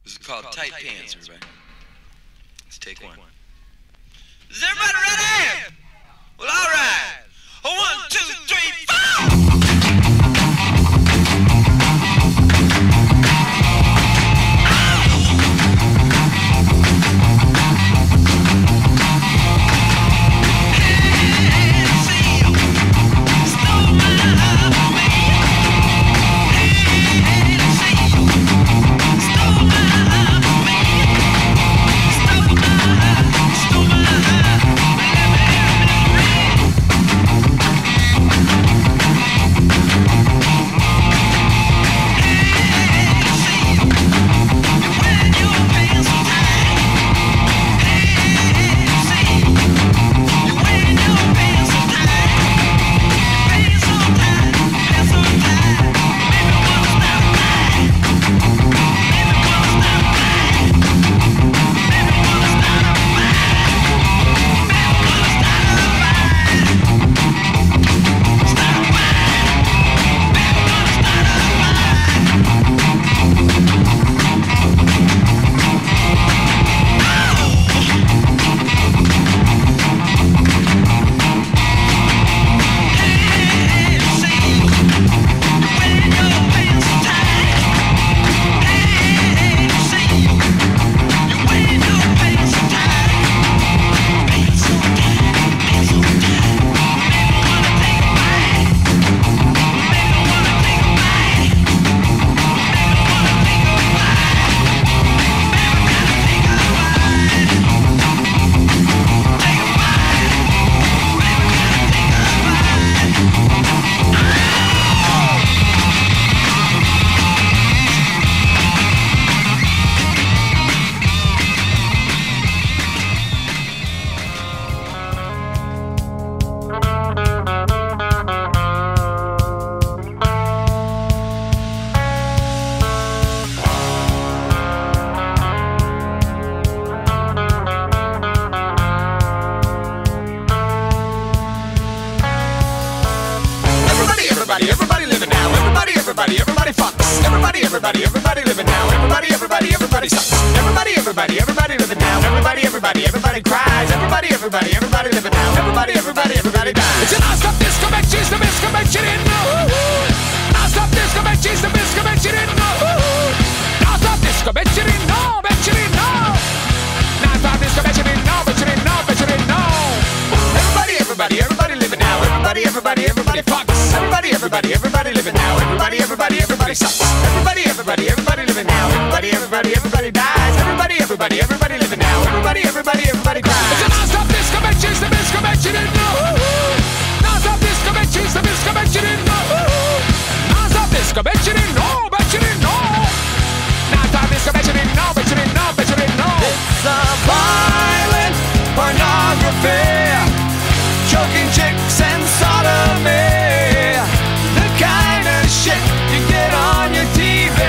This is called Tight Pants, everybody. Let's take one. Is everybody ready? Well, all right. 1, 2, 3, 4! Everybody sucks. Everybody living now. Everybody cries. Everybody living now. Everybody dies. It's a non-stop disco mix, she's the disco mix, you didn't know. Non-stop disco mix, she's the disco mix, you didn't know. Non-stop disco mix, you didn't know, bet you didn't know. Non-stop disco mix, you didn't know, bet you didn't know, bet you didn't know. Everybody living now. Everybody fucks. Everybody living now. Everybody sucks. Everybody living now. Everybody dies. Everybody living now. Everybody cries. It's a non-stop disco mix, she's the disco mix, you didn't know. Non-stop disco mix, she's the disco mix, you didn't know. Non-stop disco mix, you didn't know, bet you didn't know. Non-stop disco mix, you didn't know, bet you didn't know, bet you didn't know. It's a violent pornography, choking chicks and sodomy, the kind of shit you get on your TV.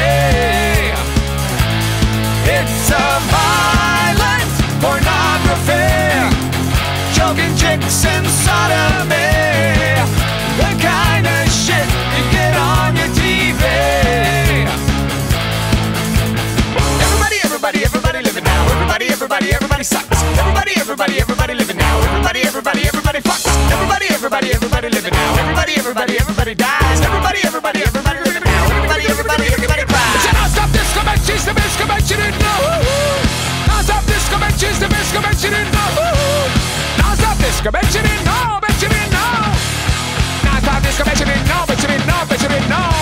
It's a violent pornography, choking chicks and sodomy, the kind of shit you get on your TV. Everybody living now. Everybody sucks. Everybody living now. Everybody fucks. Everybody living now. Everybody dies. Everybody living now. Everybody cries. It's a non-stop disco mix, she's the disco mix, you didn't know. Non-stop disco mix, she's the disco mix, you didn't know. Non-stop disco mix, you didn't know, bet you didn't know. Non-stop disco mix, you didn't know, bet you didn't know, bet you didn't know.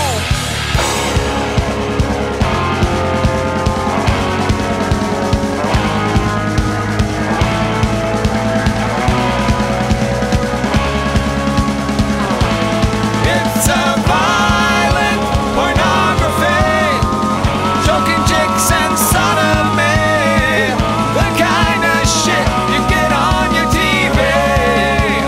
It's a violent pornography, choking chicks and sodomy, the kind of shit you get on your TV.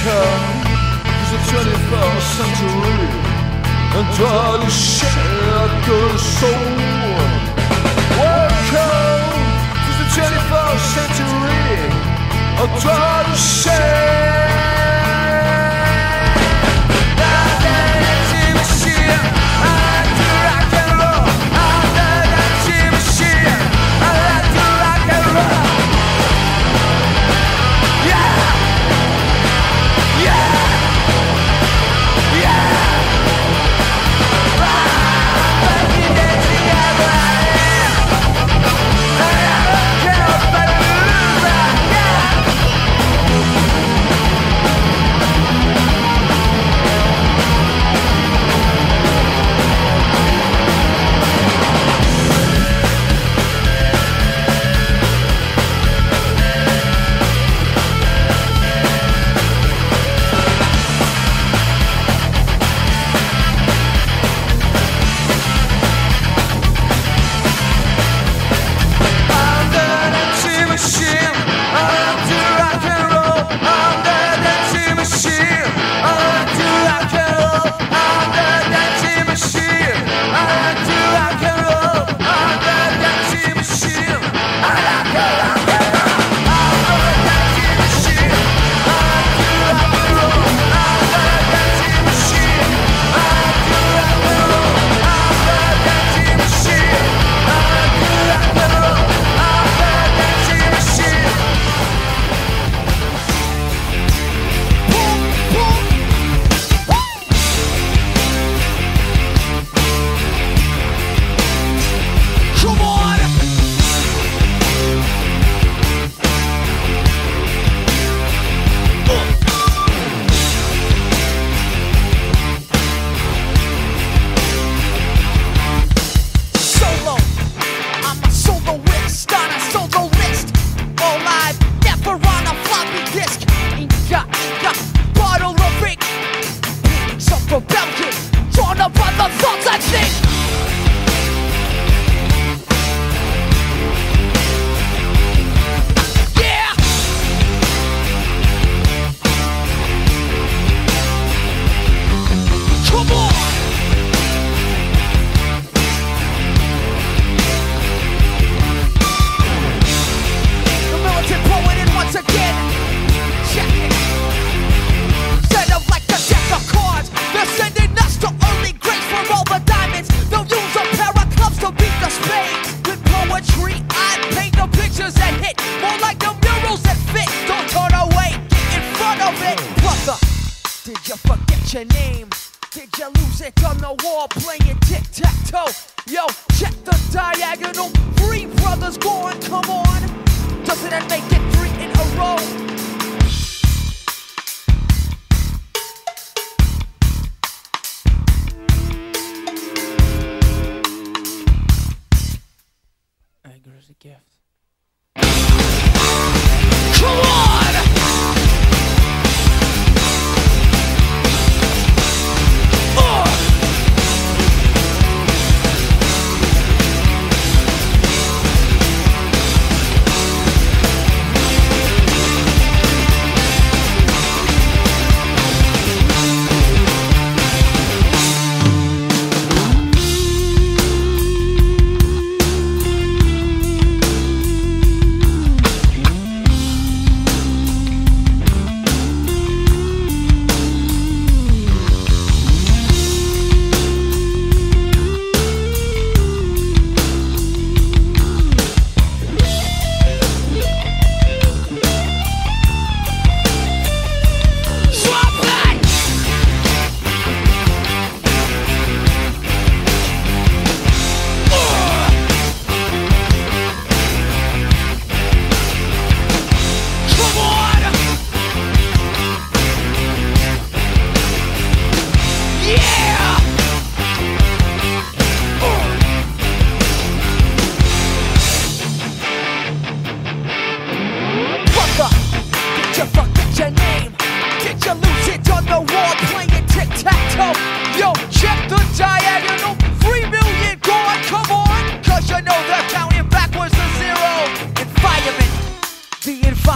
Welcome to the 21st century and try to shake your soul. Welcome to the 21st century and try to shake.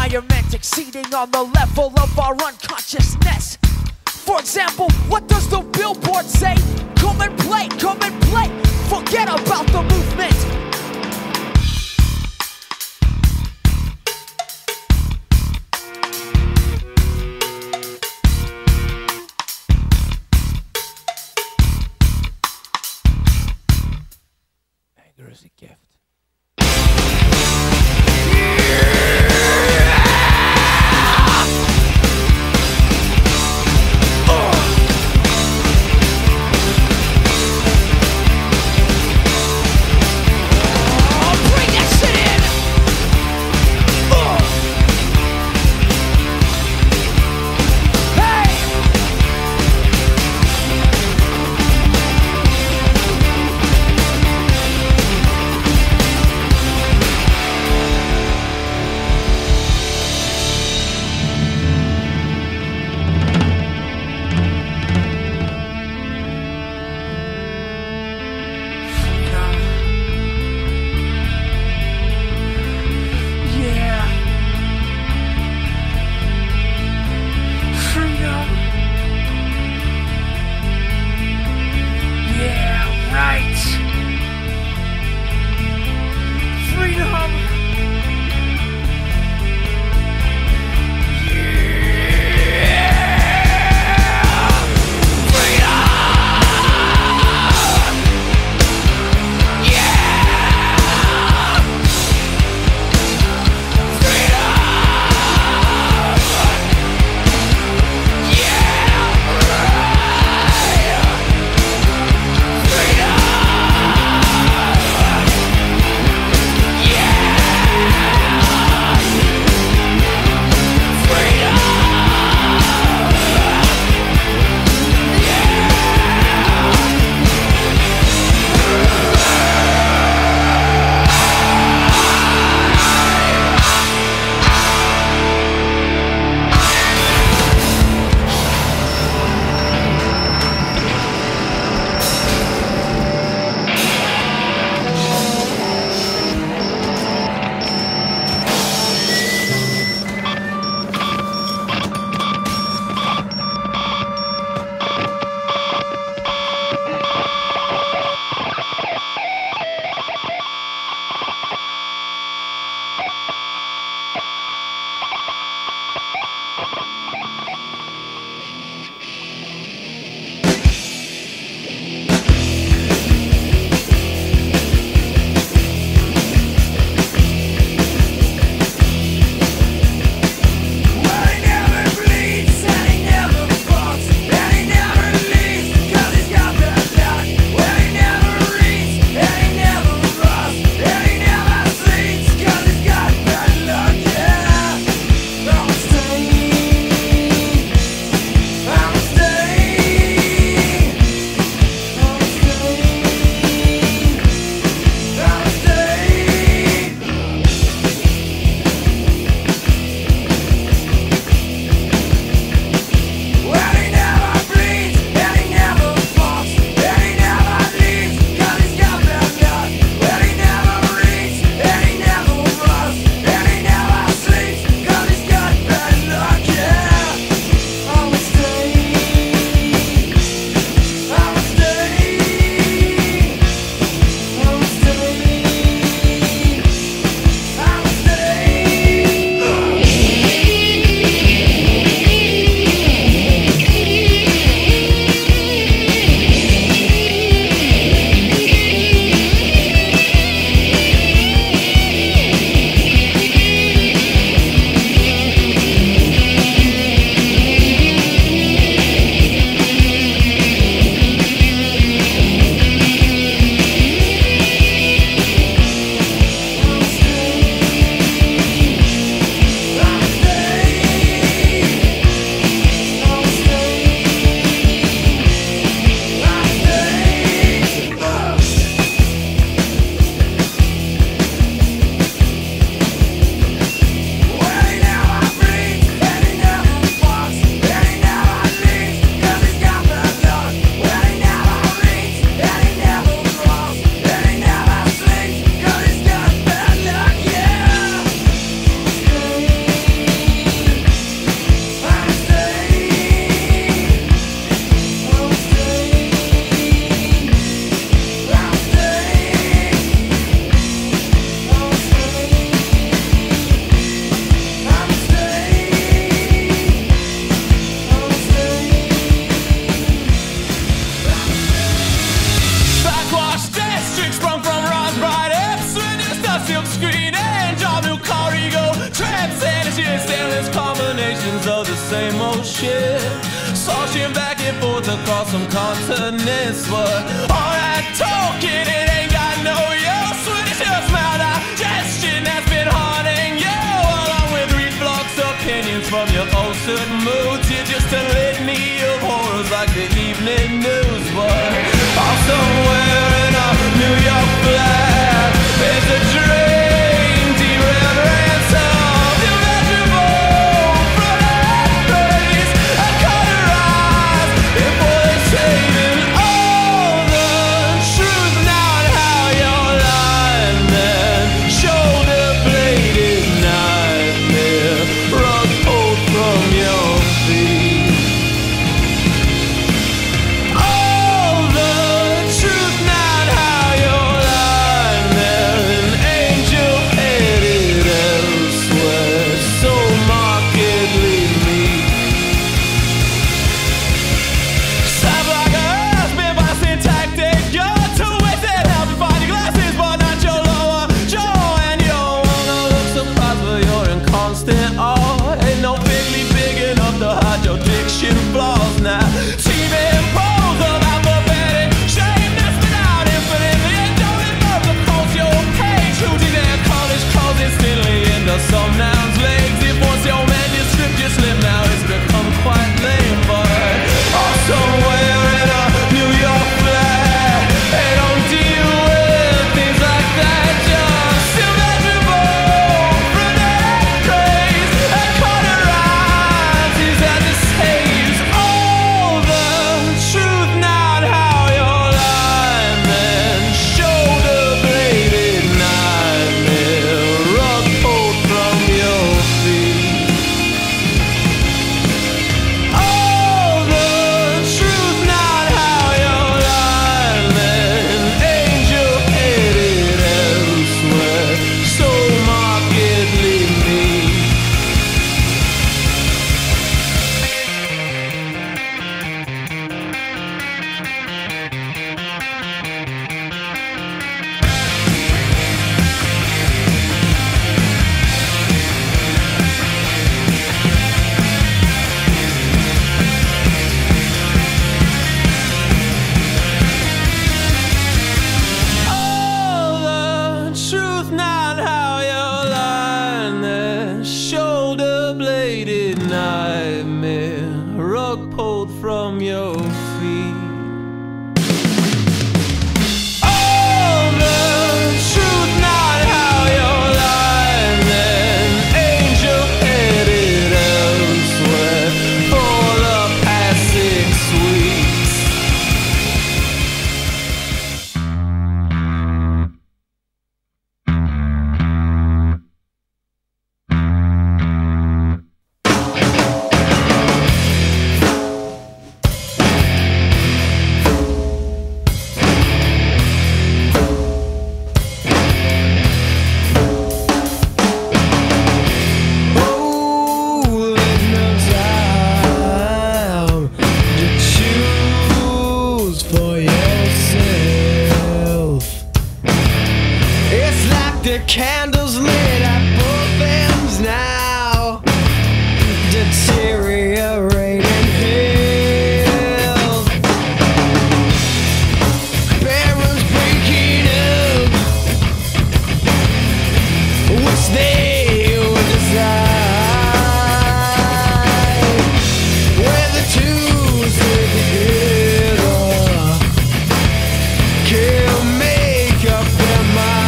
environment exceeding on the level of our unconsciousness. For example, what does the billboard say? Come and play, forget about the movement. Anger is a gift. silk screen and job new car ego. Traps and shit, endless combinations of the same old shit. Sloshing back and forth across some continents, but all that talking, it ain't got no use. When it's just maldigestion that's been haunting you, along with reflux opinions from your ulcered moods. You're just a litany of horrors like the evening news. But all somewhere in a New York flat, there's a dream derailed ransom. You let your boat from that place. I cauterized before they saving all the truth. Not how you're lying, man. Shoulder bladed nightmare, rug pulled from your feet. All the truth, not how you're lying, man. An angel headed elsewhere, so markedly meek. Sounds like a husband by syntactic. You're too wasted, help you find your glasses, but not your lower jaw. And you don't wanna look surprised, but you're in constant awe. Ain't no bigly big enough to hide your diction flaws now. Teeming poles of alphabetic shame that's been out infinitely. And don't involve the course your page. Hooting their college calls instantly into some nouns legs. If once your manuscript just slipped, now it's become quite lame. But all somewhere in a New York flat, they don't deal with things like that. Just still measurable from that craze and cauterizes as it saves all the truth, not how you're lying, man. Shoulder bladed nightmare, rug pulled from your feet. All the truth, not how you're lying, man. Angel headed elsewhere, so markedly meek. All the truth, not how you're lying there. Shoulder bladed nightmare, rug pulled from your feet. All the truth, not how you're lying there. Angel headed elsewhere for the past 6 weeks. Oh, there's no time to choose for yourself. It's like the candles lit at both ends now, deteriorating health. Barons breaking up, which they would decide. Where the two stay together, can't make up their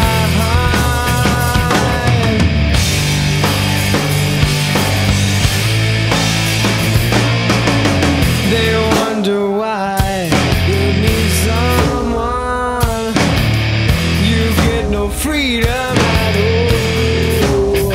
mind. They wonder why you need someone. You get no freedom at all.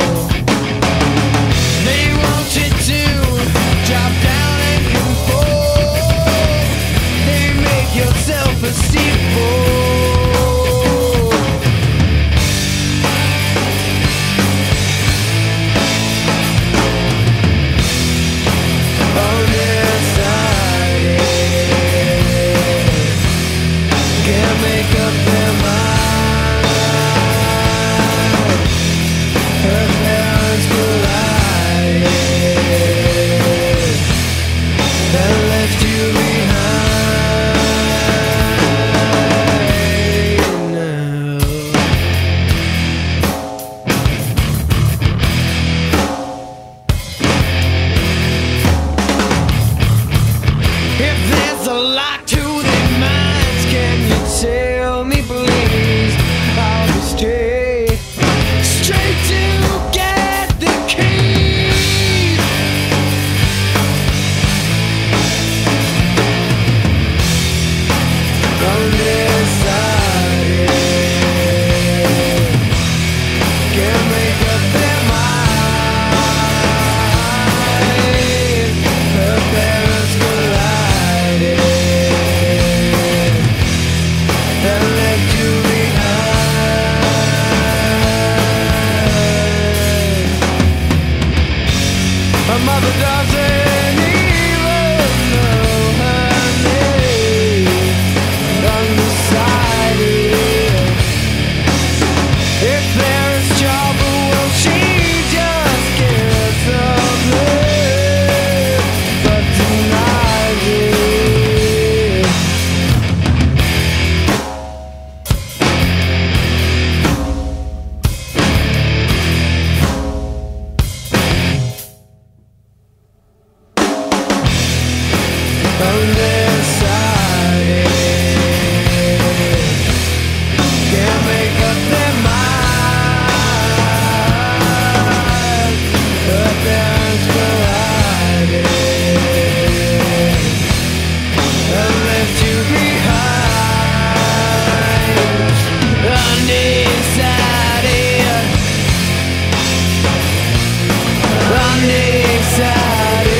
can't make up their mind. Her parents collided and left you behind. Her mother doesn't even know her name. Undecided if there is trouble, will she just get some love, but denies it. Undecided, can't make up their mind. Her parents collided and left you behind. Undecided, undecided,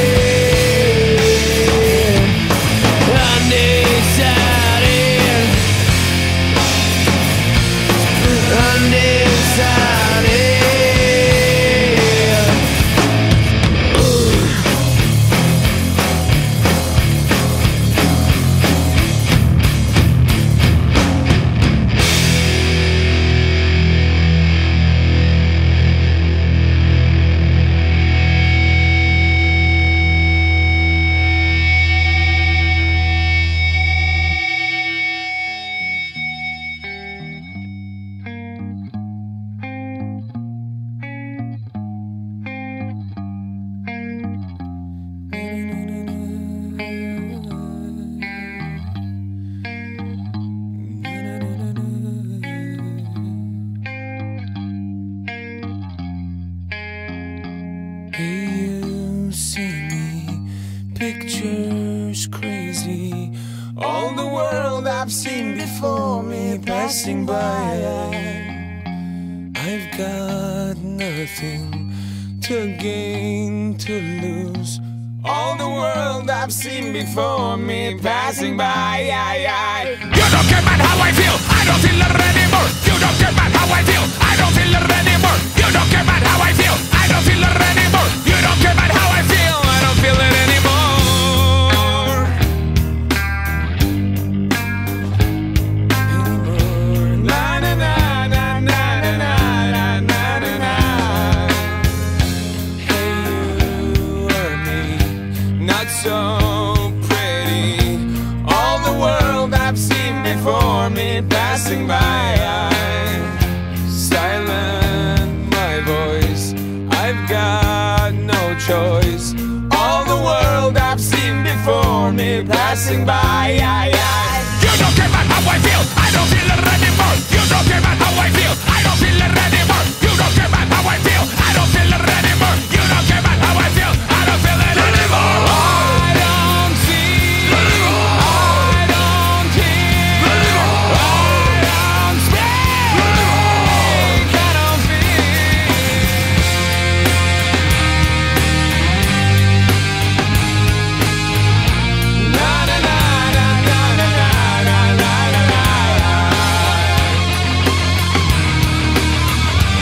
undecided, undecided. Hey, you see me, pictures crazy. All the world I've seen before me passing by. I've got nothing to gain, to lose. All the world I've seen before me passing by. You don't care about how I feel, I don't feel it anymore. You don't care about how I feel, I don't feel it anymore. You don't care about how I feel, I don't feel it anymore. You don't care about how I feel, I don't feel it anymore. Na na na na na na na na na na. Hey, you or me, not so pretty. All the world I've seen before me passing by. Silent my voice, I've got no choice. All the world I've seen before me passing by. You don't care about how I feel, I don't feel it anymore. You don't care about how I feel, I don't feel it anymore. You don't care about how I feel, I don't feel it anymore. You don't care about how I feel, I don't feel it anymore. I don't see, I don't hear, I don't speak, I don't feel. Na na na na na na na na na na.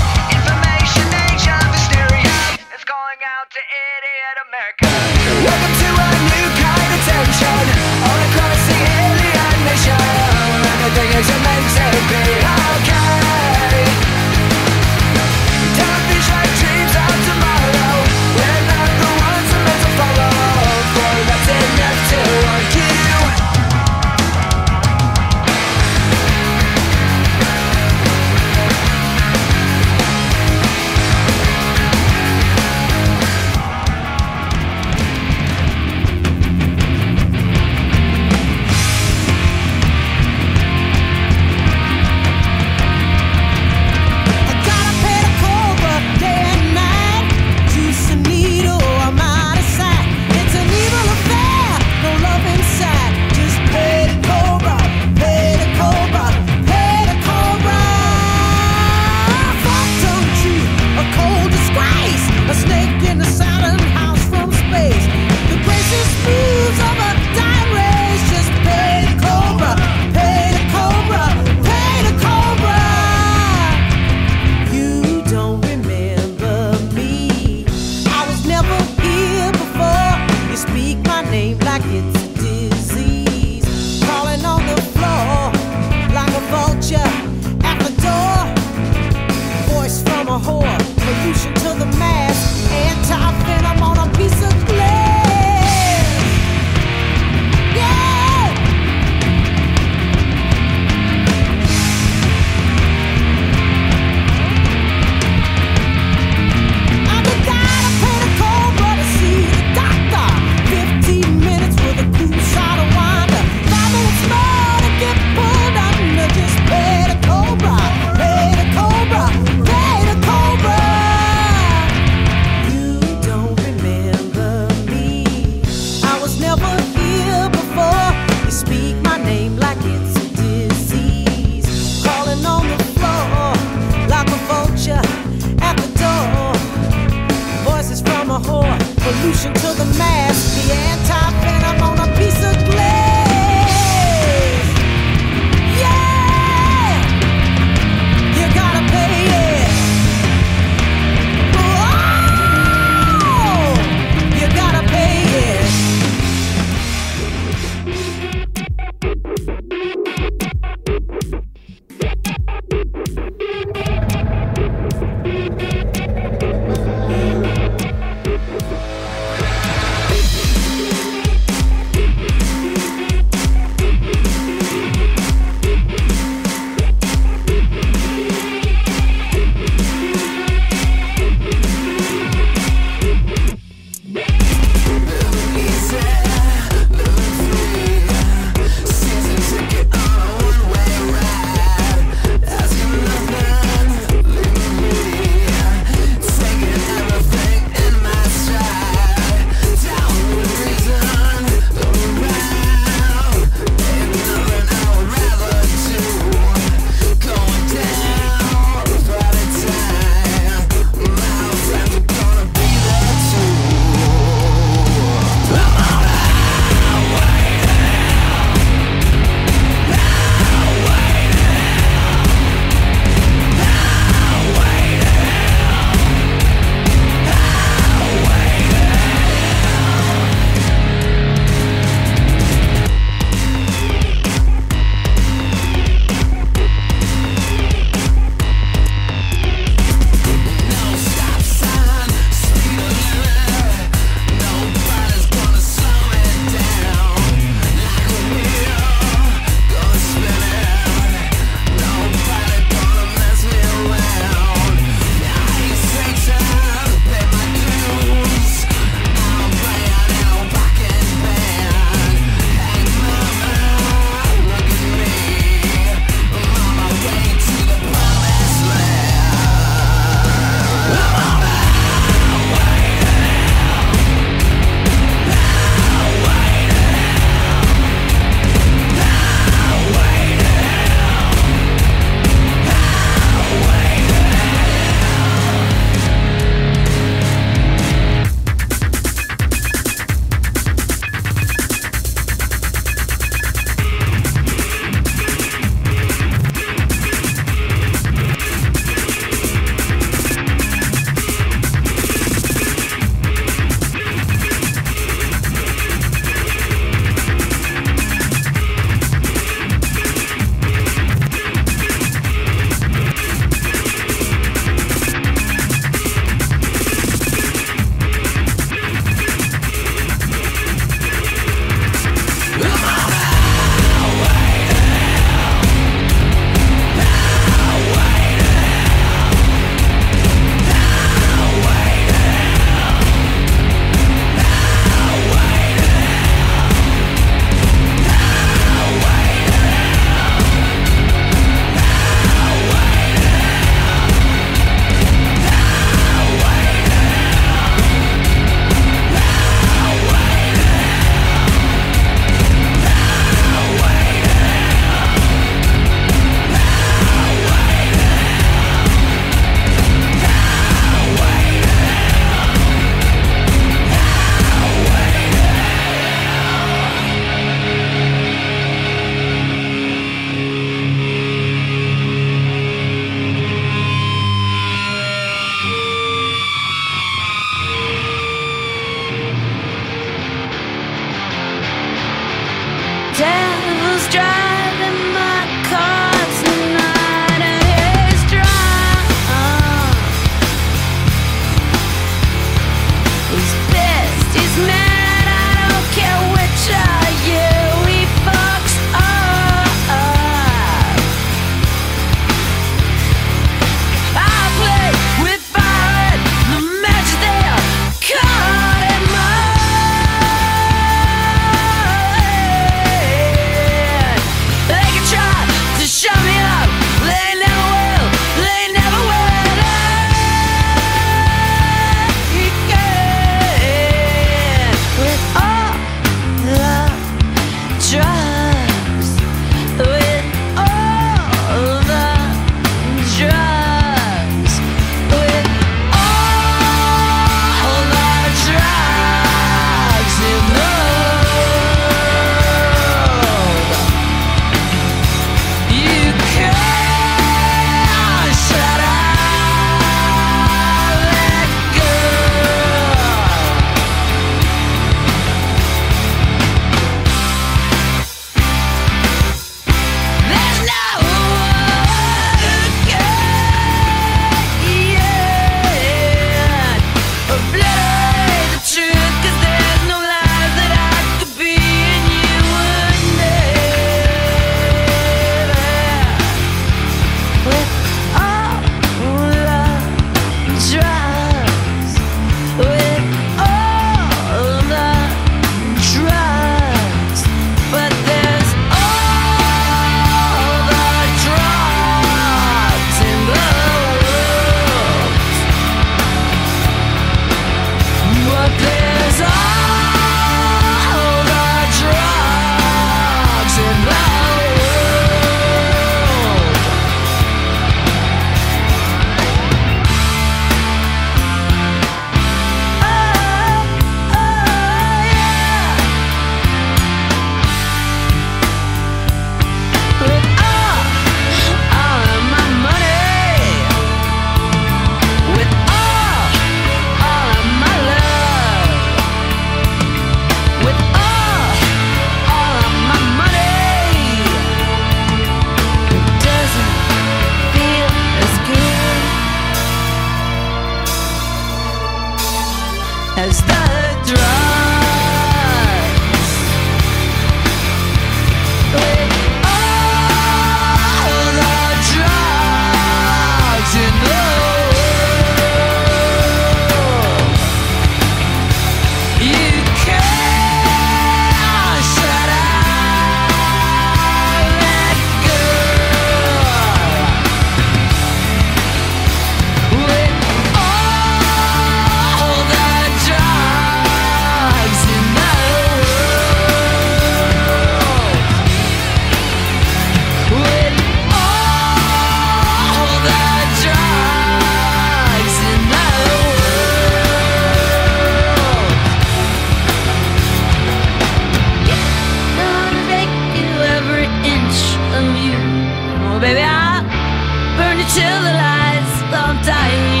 baby, I'll burn you till the lights don't die.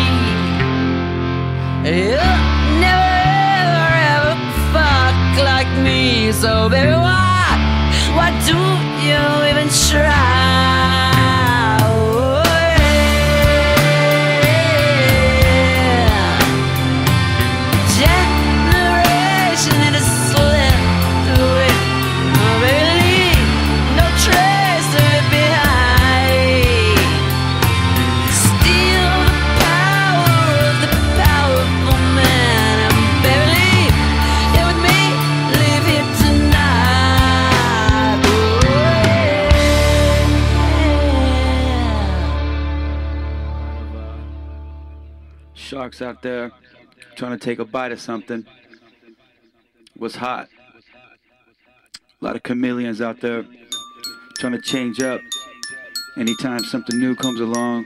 You'll never ever ever fuck like me. So baby, why do you even try? Sharks out there trying to take a bite of something. What's hot? A lot of chameleons out there trying to change up. Anytime something new comes along,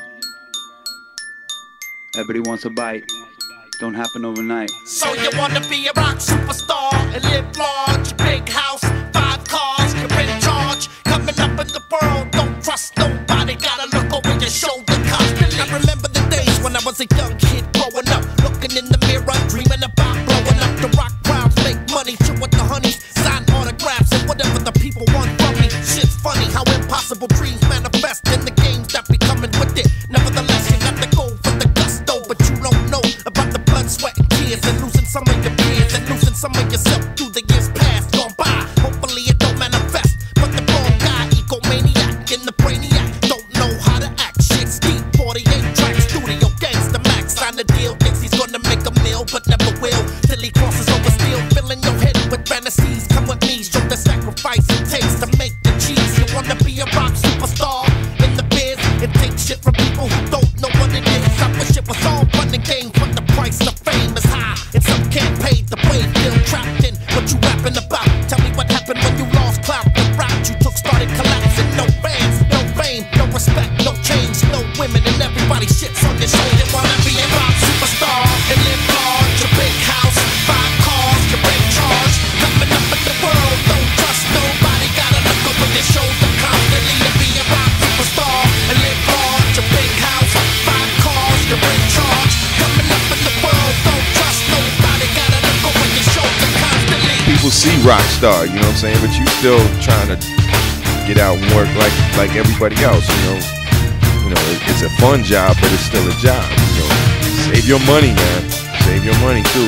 everybody wants a bite. Don't happen overnight. So you wanna be a rock superstar and live large, big house, 5 cars, you're in charge. Coming up in the world, don't trust nobody, gotta look over your shoulder constantly. I remember the days when I was a young kid growing up, looking in the mirror, dreaming about blowing up. The rock crowds make money, chill with the honeys, sign autographs and whatever the people want from me. Shit's funny how impossible dreams manifest in the games that be coming with it. Nevertheless, you got to go for the gusto, but you don't know about the blood, sweat, and tears, and losing some of your peers, and losing some of yourself through the years past gone by. Hopefully it don't manifest, but the wrong guy, egomaniac in the brainiac, don't know how to act. Shit's deep, 48 tracks, studio gangsta max, sign the deal, thinks he's gonna make a meal, but never will, till he crosses over steel, filling your head with fantasies. Come with me, show the sacrifice it takes to make the cheese. You wanna be a rock superstar in the biz and take shit from people who don't know what it is. I wish it was all fun and games, but the price of fame is high, and some can't pay the way. Feel trapped in what you rapping about. Tell me what happened when you lost clout. The route you took started collapsing. No fans, no fame, no respect, no change, no women, and everybody shits on your shoulder. You wanna be a rock superstar and live large, a big house, 5 cars, you're in charge. Coming up in the world, don't trust nobody, gotta look over your shoulder constantly. To be a rock superstar and live large, a big house, 5 cars, you're in charge. Coming up in the world, don't trust nobody, gotta look over your shoulder constantly. People see rock star, you know what I'm saying, but you still trying to get out and work like everybody else, you know. It's a fun job, but it's still a job, you know. Save your money, man. Save your money too.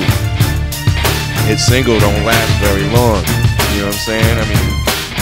Hit single don't last very long, you know what I'm saying? I mean,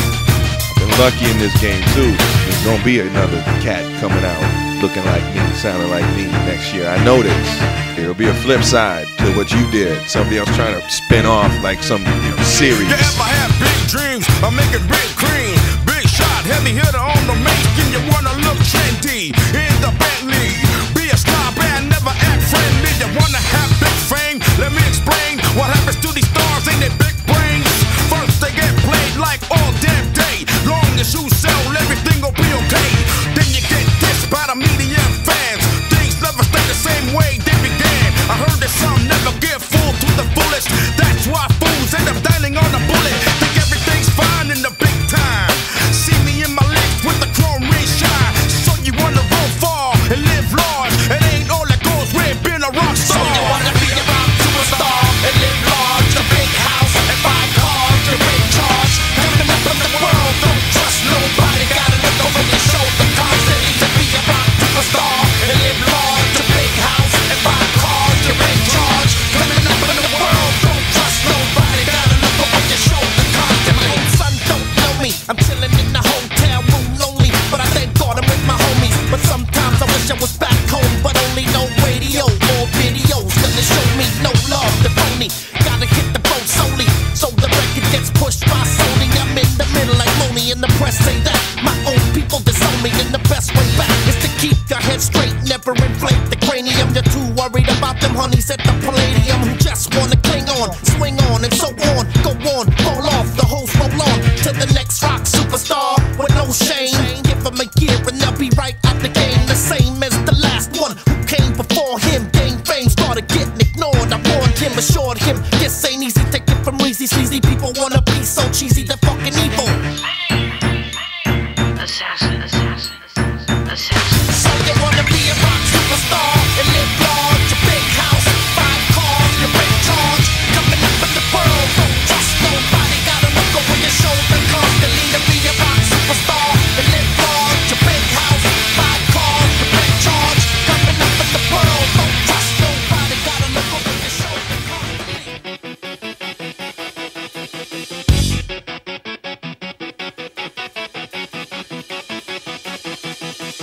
I've been lucky in this game too. There's gonna be another cat coming out looking like me, sounding like me next year. I know this. There'll be a flip side to what you did. Somebody else trying to spin off like some series. Yeah, if I have big dreams, I make it big cream. Big shot, heavy hitter on the make. And you wanna look trendy in the Bentley. Be a star band, never act friendly. You wanna have big fame? Let me explain what happens to these stars in their big brains. First they get played like all damn day. Long as you sell, everything will be okay. Then you get dissed by the media and fans. Things never stay the same way they began. I heard that some never give full to the fullest. That's why fools end up dialing on a bullet. Think everything's fine in the big time. See me in my legs with the chrome ring shine. So you wanna roll far and live large. It ain't all that goes with being a rock star. So you wanna be a rock superstar and live large, a big house and 5 cars, you're in charge. Coming up in the world, don't trust nobody, gotta look over your shoulder constantly. To be a rock superstar and live large, a big house and 5 cars, you're in charge. Coming up in the world, don't trust nobody, gotta look over your shoulder constantly. My own son don't know me, I'm chilling in the hotel room lonely, but I thank God I'm with my homies. But sometimes I wish I was back home, but only no radio or videos gonna show me no love, the phony. Gotta hit the boat solely, so the record gets pushed by Sony. I'm in the middle like Moni, and the press say that my own people disown me, and the best way back is to keep your head straight, never inflate the cranium. You're too worried about them honeys at the Palladium who just wanna cling on, swing on, and so on. Go on, fall off, the hoes roll on to the next rock superstar with no shame. Give them a year and they'll be right out the game, the same as the last one who came before him. Gained fame, started getting ignored. I warned him, assured him, this ain't easy. Take it from Reezy, sleazy people wanna be so cheesy, they're fucking evil. Assassin.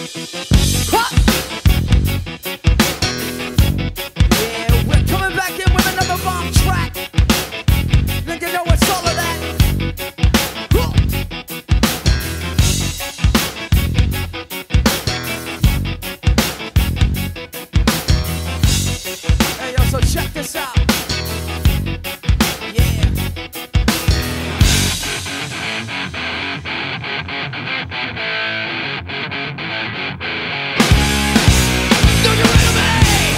Ha! Yeah, we're coming back in with another bomb track. Then you know what's all of that. Huh. Hey, yo, so check this out. Yeah. Do you enemy?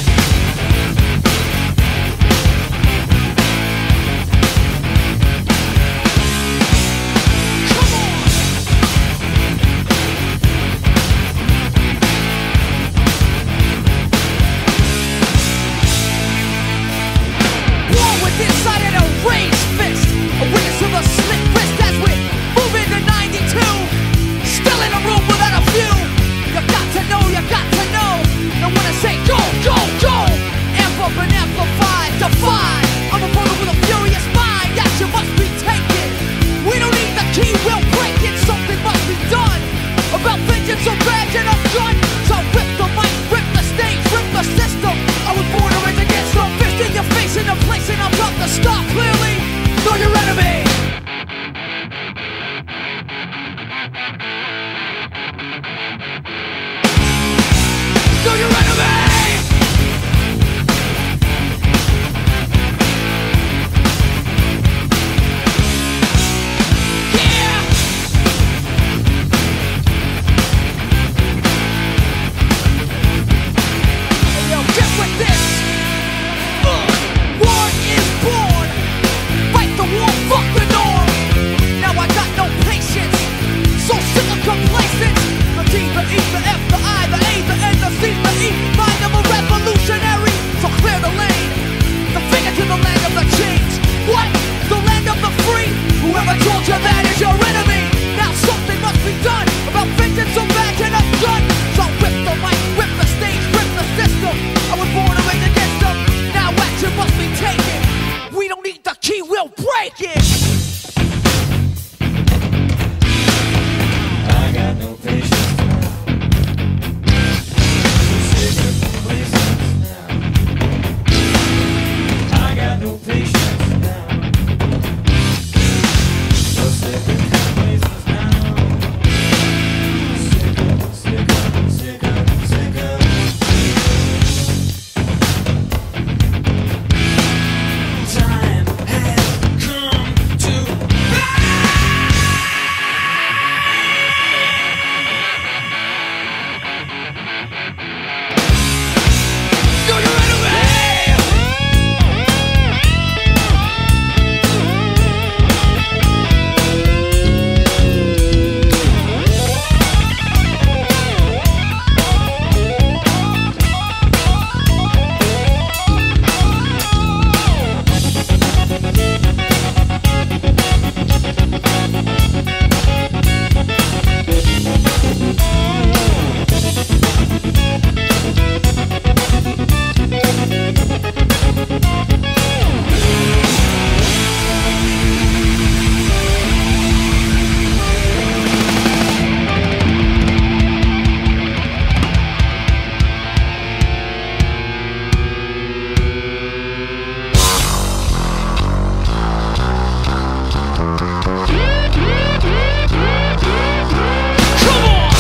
Come on. War with inside and a raised fist. A witness of a slit wrist as we move into 92. Still in a room without a view. You got to know, you got to know. And when I say go, go, go, amp up and amplify, defy. I'm a brother with a furious mind. Action must be taken. We don't need the key, we'll break it. Something must be done. About vengeance or badge and a gun. So rip the mic, rip the stage, rip the system. I was born to raise against no fist in your face in a place and I'm about to stop clearly. Know your enemy. Know your enemy. Yeah. Hey, yo, get with this. War is born. Fight the war, fuck the norm. Now I got no patience. So sick of complacence. The D, the E, the F, the I, the A, the N, the C, the E. Mind of a revolutionary. So clear the lane. The finger to the land of the chains. What? The land of the free. Whoever told you that is your enemy. Now something must be done about vengeance or badge and a gun. So whip the mic, whip the stage, whip the system. I was born to rage against them. Now action must be taken. We don't need the key, we'll break it. I got no patience now. Sick of complacency now. I got no patience now. So sick of complacency now. Sick of. Time has come to Know your enemy. Come on.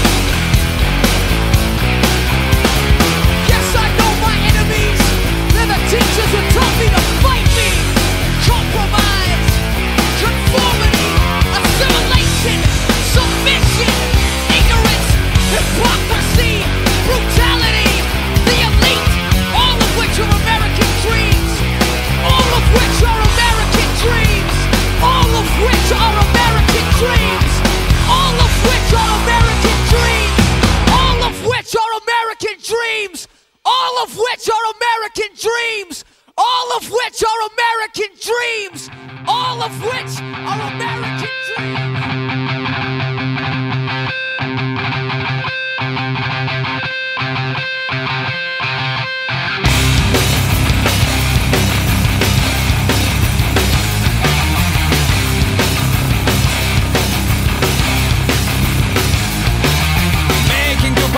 Yes, I know my enemies. They're the teachers who taught me to fight me. Compromise, conformity, assimilation, submission, ignorance, hypocrisy, brutality, the elite, all of which are American dreams. All of which are American dreams. All of which are American dreams. All of which are American dreams. All of which are American dreams. All of which are American dreams. All of which are American dreams. All of which are American dreams. Man can go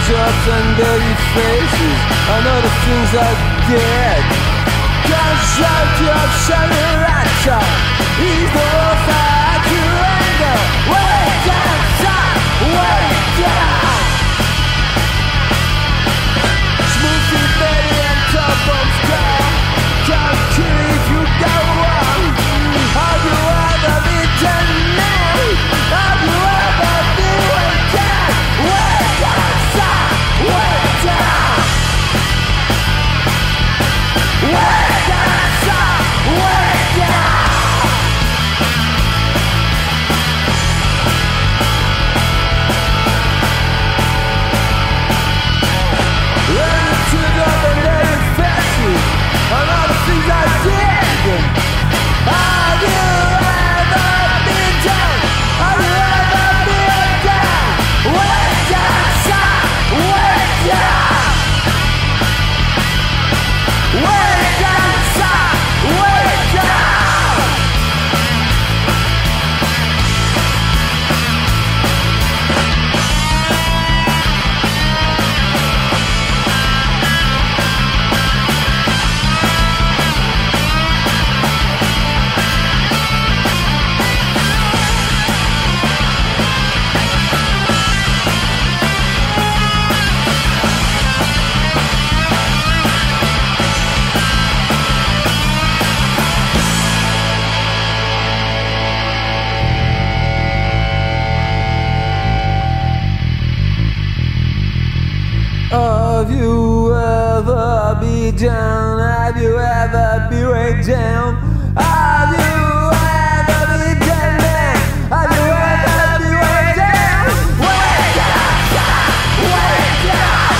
close-ups and dirty faces. I know the things I did. Gunshot job, shining lights on. He's the wolf I to anger. Way down, son, way down. Smoothie Betty and top on star. Can't kill if you go wrong. Have you ever been done now? Have you ever been way down? Way down, son, way down. Way down, son, way down. Have you ever been down? Have you ever been way down? Have you ever been down, man? Have you ever been way down? Way down, way down.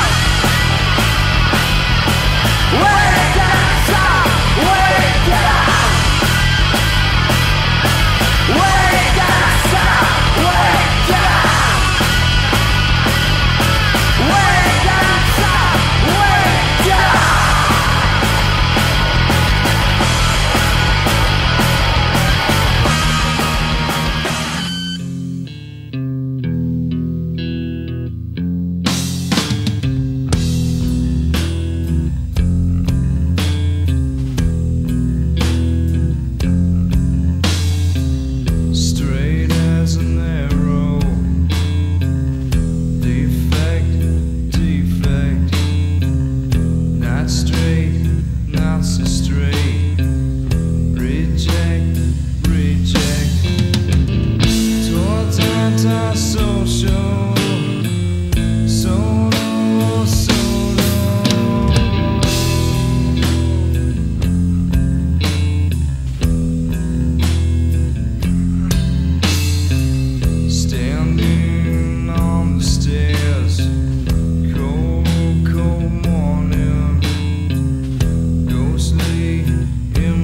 Way down, way down. Way down, way down. In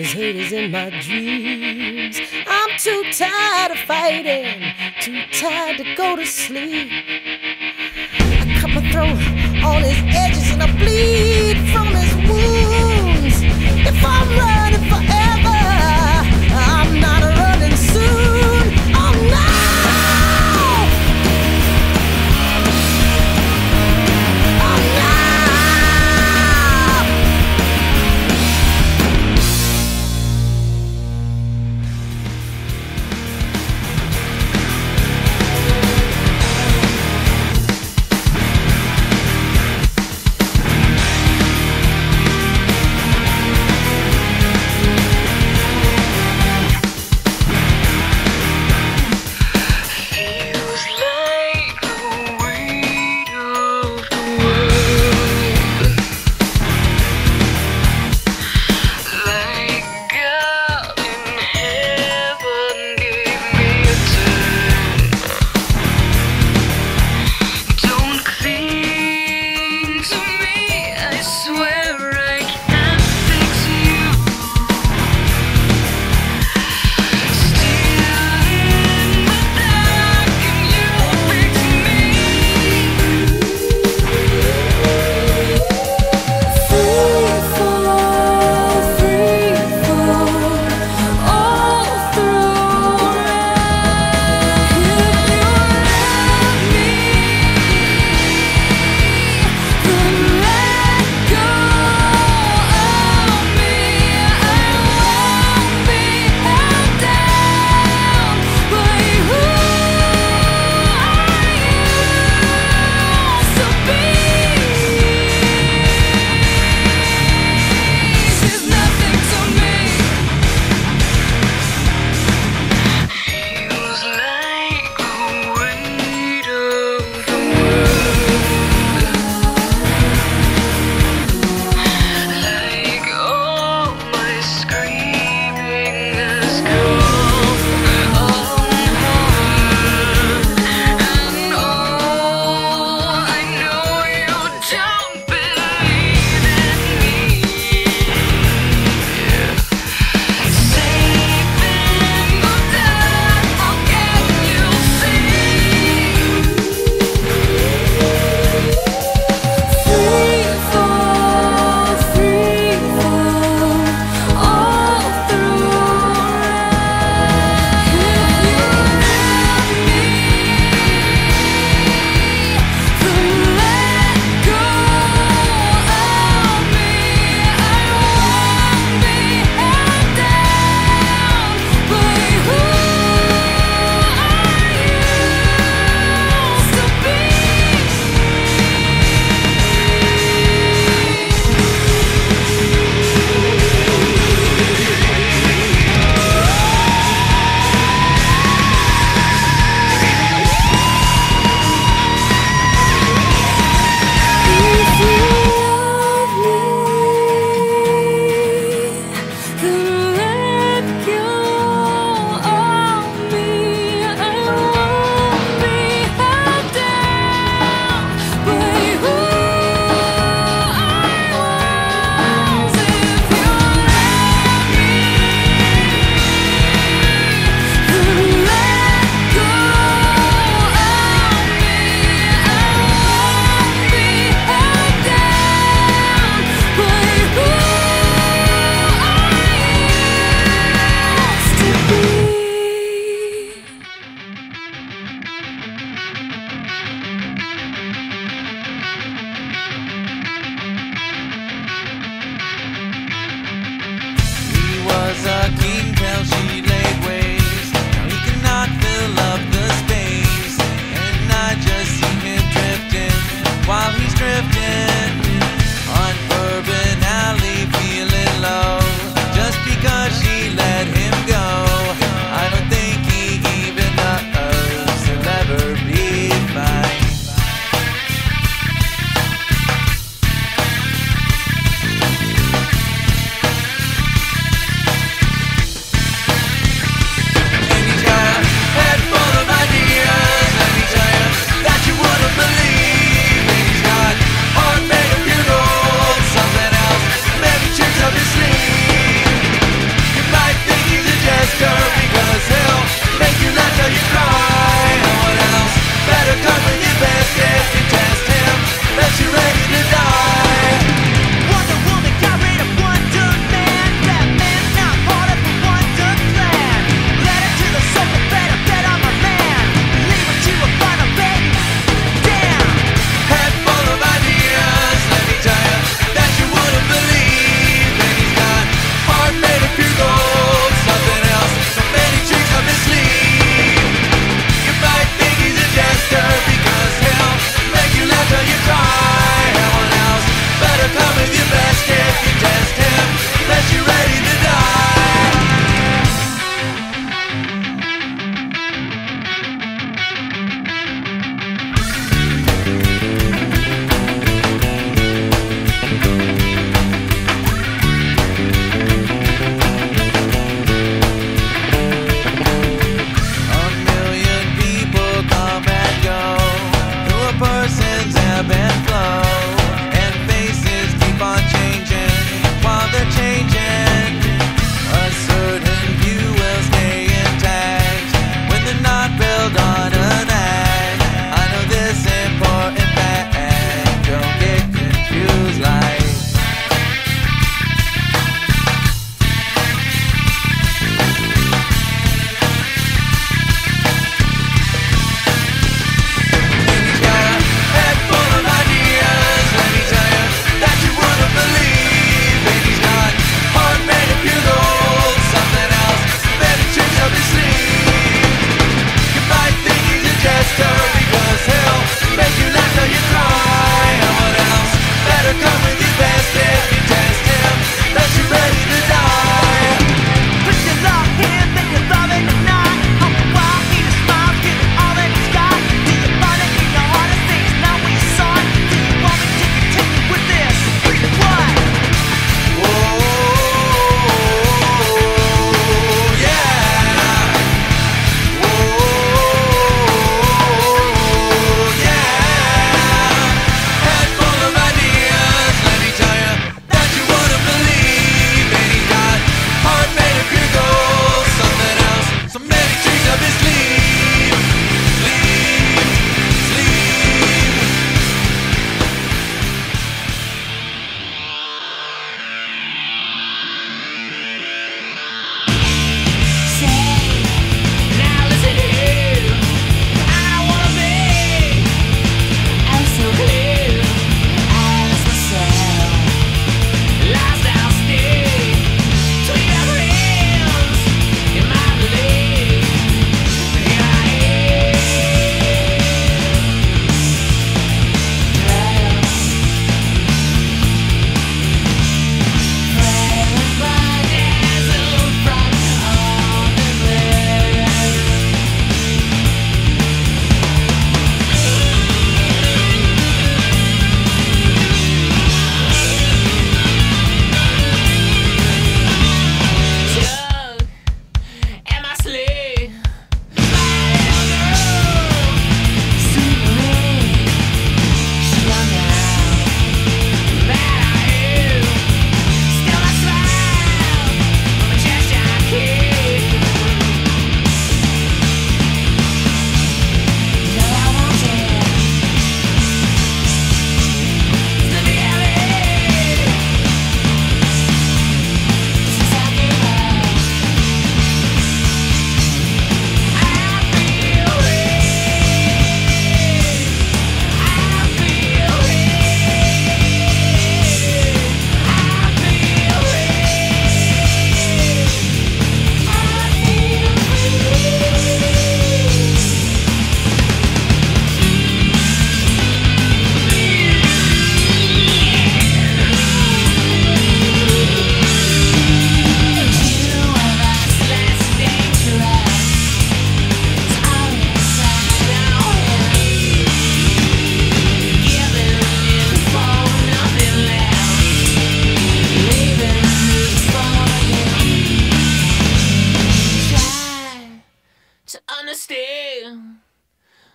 His hate is in my dreams. I'm too tired of fighting, too tired to go to sleep. I cut my throat on his edges and I bleed from his wounds. If I'm running forever, I'm not running soon. Oh no!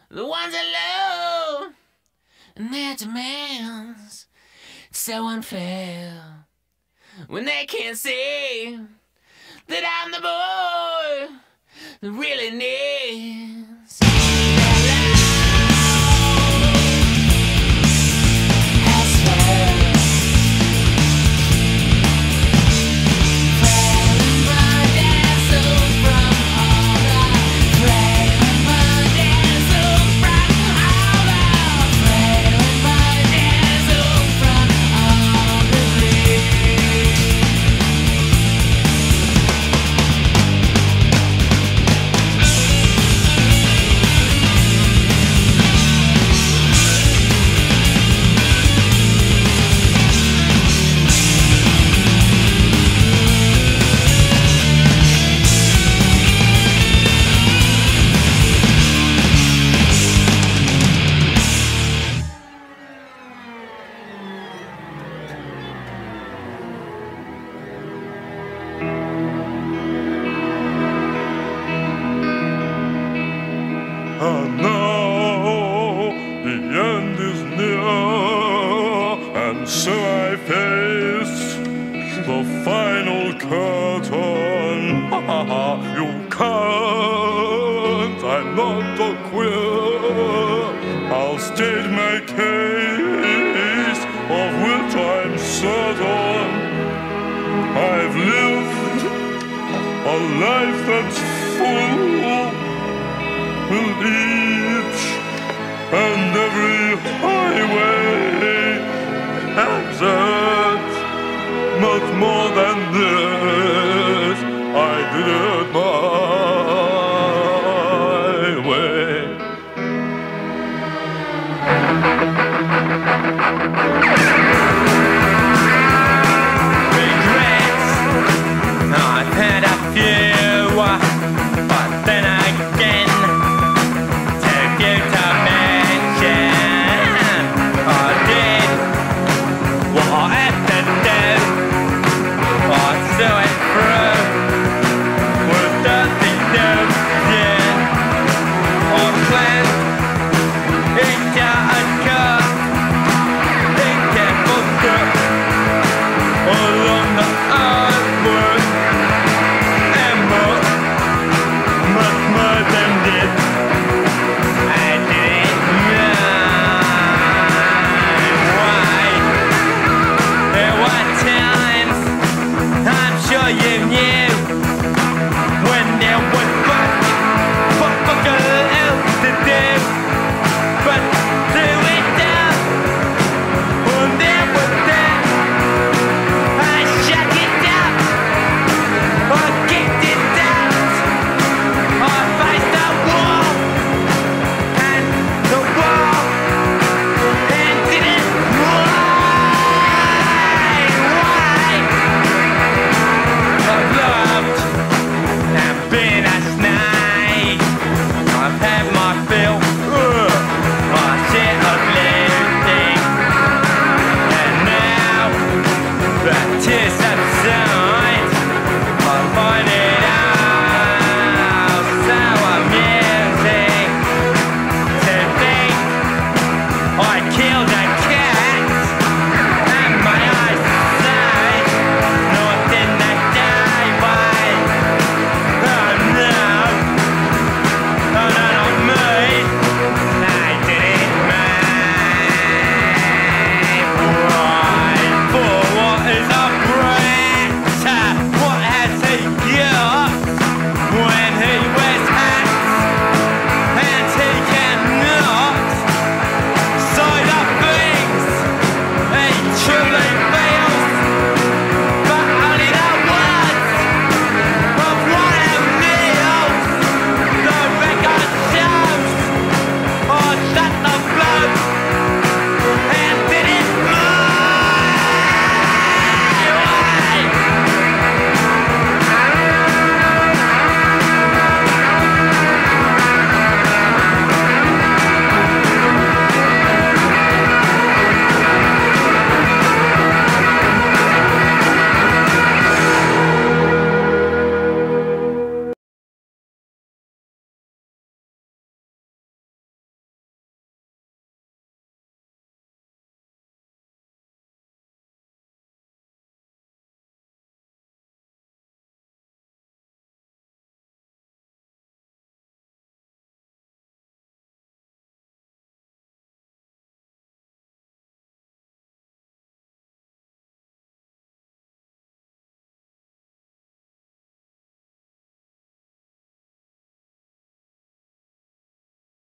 the ones that love, and their demands so unfair when they can't see that I'm the boy that really needs their love. And now the end is near, and so I face the final curtain. You can't, I'm not a queer. I'll state my case, of which I'm certain. I've lived a life that's full, with each and every